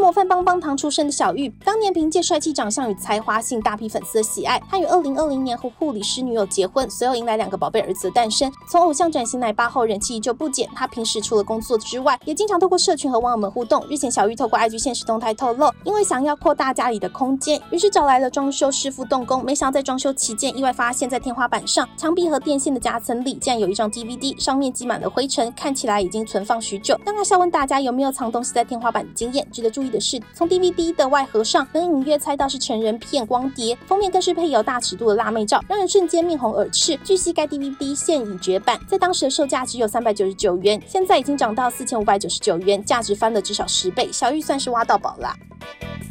模范棒棒糖出身的小玉，当年凭借帅气长相与才华吸引大批粉丝的喜爱。她与2020年和护理师女友结婚，随后迎来2个宝贝儿子的诞生。从偶像转型奶爸后，人气依旧不减。她平时除了工作之外，也经常透过社群和网友们互动。日前，小玉透过 IG 限时动态透露，因为想要扩大家里的空间，于是找来了装修师傅动工。没想到在装修期间，意外发现在天花板上、墙壁和电线的夹层里，竟然有一张 DVD， 上面积满了灰尘，看起来已经存放许久。让他笑问大家有没有藏东西在天花板的经验。值得注意的是，从 DVD 的外盒上能隐约猜到是成人片光碟，封面更是配有大尺度的辣妹照，让人瞬间面红耳赤。据悉该 DVD 现已绝版，在当时的售价只有399元，现在已经涨到4599元，价值翻了至少10倍。小玉算是挖到宝啦。